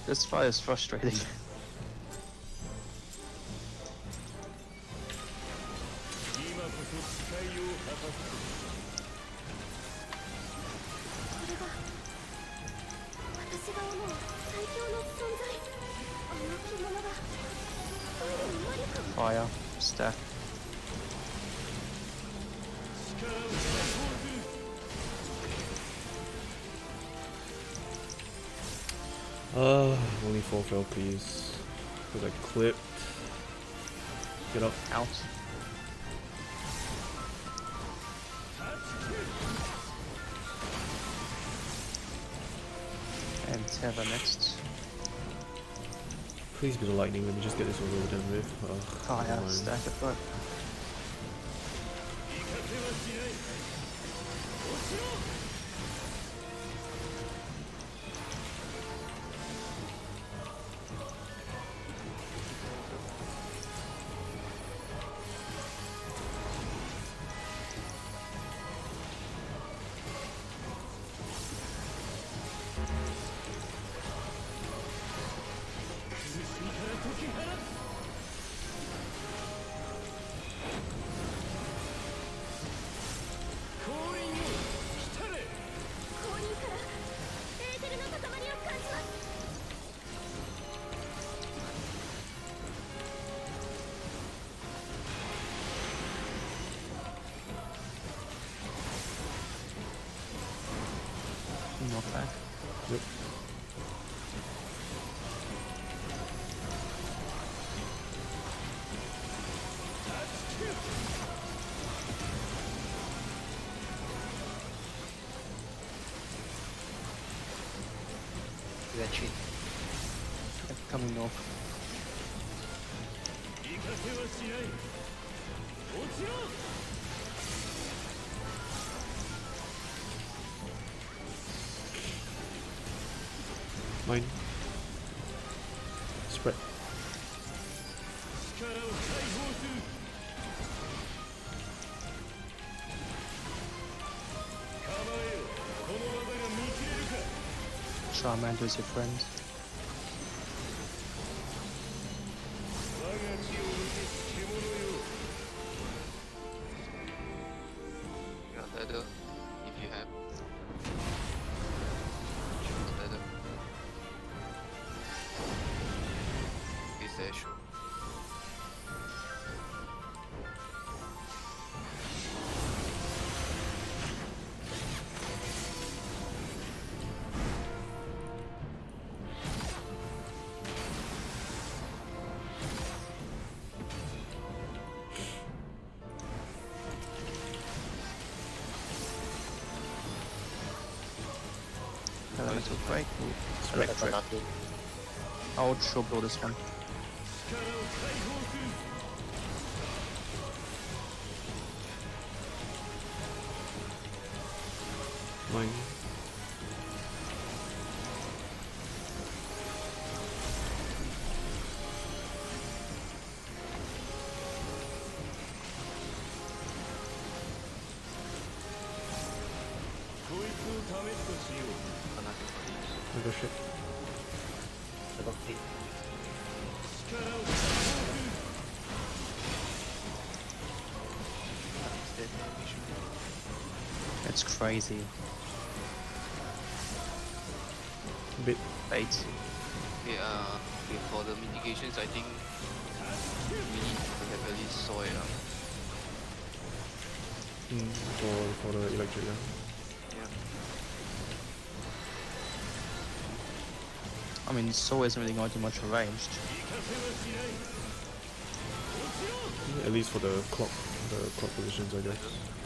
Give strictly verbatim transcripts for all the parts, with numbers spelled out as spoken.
This fight is frustrating. ファイア、スタック。 Uh, only four fail, please. Because I clipped. Get up. Out. And Tether next. Please be the lightning. Let me just get this over and done with. Oh, Fire, stack it, but. Not back. Yep. That cheat. Coming north. Mine. Spread. Charmander's your friend. Got leather if you have. Choose leather. Is there sure? Elemental break. Electric. I would sure blow this one. Mine. I go shit. It's crazy. Bit. Bait. Okay, uh, okay, for the mitigations, I think we need to have at least soy. Uh. Mm, for, for the electric, yeah. Yeah. I mean, Soul isn't really going to do much ranged. At least for the clock, the clock positions, I guess.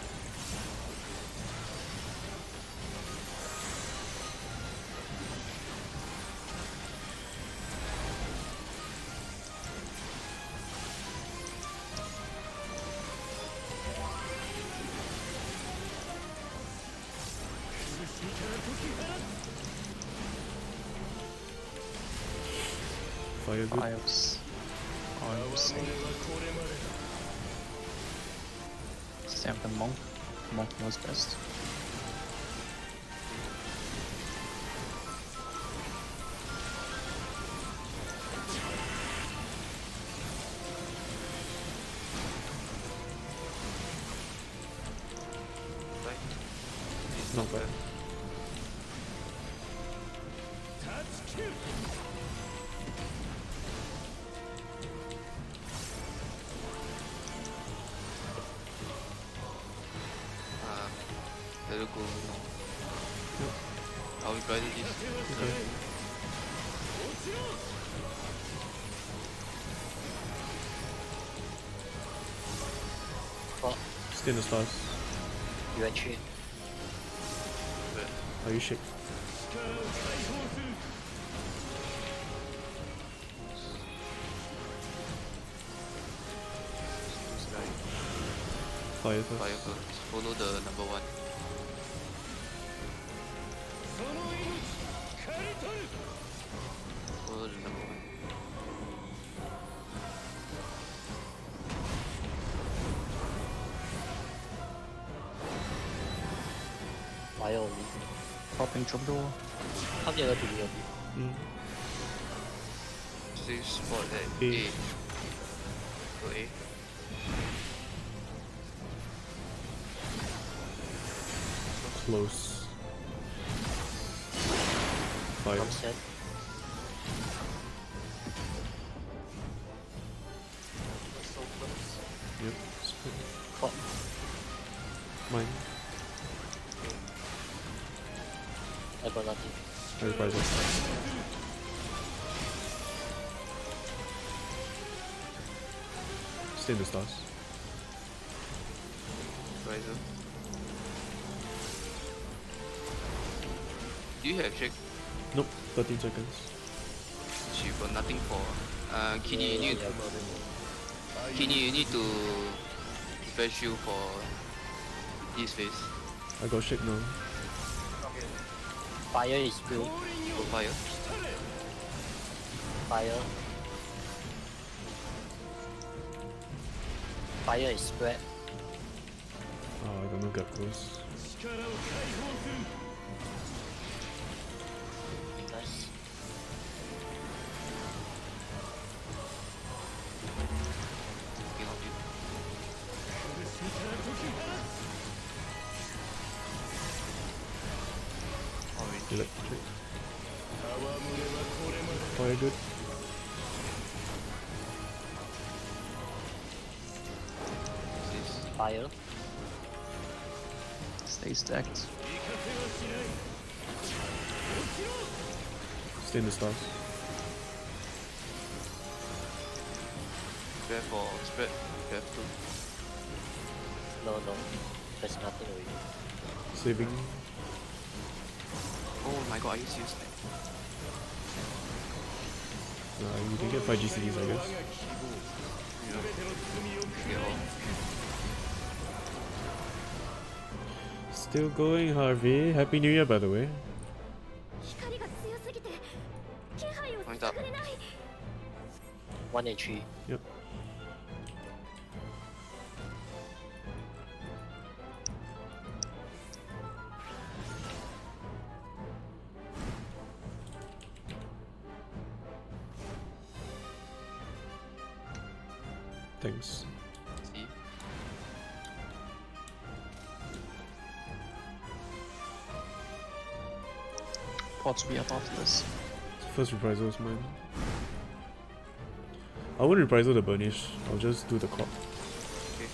Fire good. Files. I'm safe. Stamp the monk. Monk knows best. not bad. Uh, let it go. I'll be guided this. Okay. Clock. Stay in the stars. You entry. Are you shake? Fire first. Fire first. Follow the number one. Follow the number one. Fire only. Popping trouble. Come nearer to me a bit. Mm. Safe spot at A. A. Go A. Close. Fire. Come set. So close. Yep. Split. Clock. Mine. I got nothing. I reprise it. Stay in the stars. Riser. Do you have check? Nope. thirteen seconds. She got nothing for. Uh, Kini, you need Yeah, got it. Kini, you need to prepare shield for this phase. I got shake now. Fire is blue. Go fire. Fire. Fire is spread. Oh, I got no get close. Nice. King of you. Orange. Electric. Fire good. This. Fire. Stay stacked. Stay in the stars. Prepare for spread. Prepare to. No, no. There's nothing already. Saving. Oh my god, are you serious? Uh, you can get five G C Ds, I guess. Yeah. Get all. Still going, Harvey. Happy New Year, by the way. Point up. One and three. Yep. Thanks. See? Pots will be up after this. First reprisal is mine. I won't reprisal the burnish. I'll just do the clock. Okay.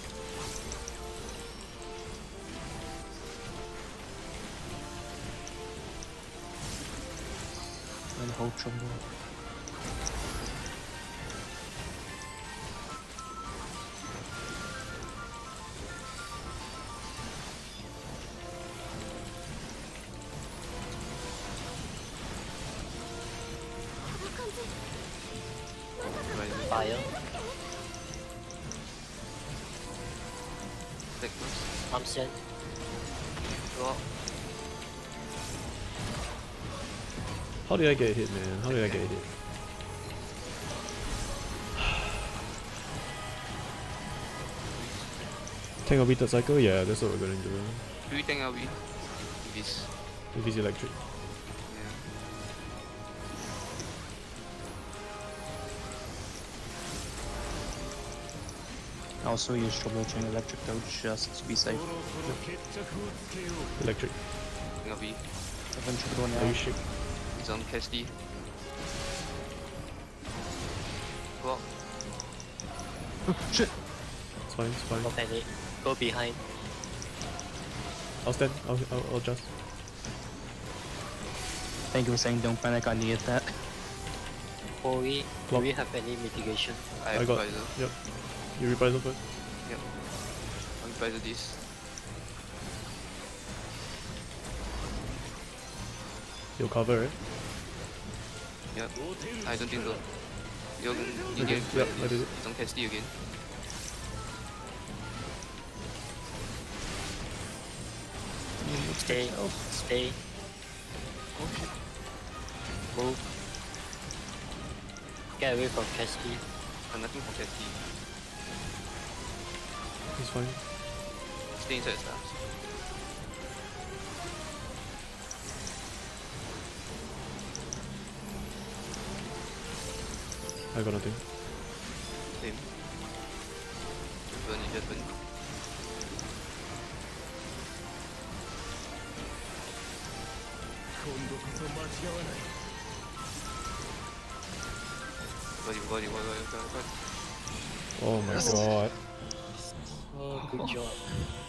And hold trouble. Riser. Fire. Take first. Come set. Go up. How did I get hit, man? How did I get hit? Tank L B third cycle? Yeah, that's what we're gonna do. Do we think I'll be? This. If he's electric. Yeah. Also use trouble chain electric though, just to be safe. Electric. R V. Eventually going Are you out. shit? He's on Casti. Clock. Shit! It's fine, it's fine. No panic. Go behind. I'll stand. I'll, I'll, I'll just. Thank you for saying don't panic, I needed that. Chloe, do Clock. we have any mitigation? I I have got. visor. Yep. You reprisal first. Yep. I'll visor this. You'll cover, right? Yep. I don't think so. You're gonna you Okay, get yep, I did it. He's on Casti again. Stay. Stay. Move. Get away from Casti. I'm nothing from Casti. It's fine. Stay inside the stars. I got nothing. Same. Burn it, just burn it. Body, body, body, body, body, body. Oh my god. Oh, good job.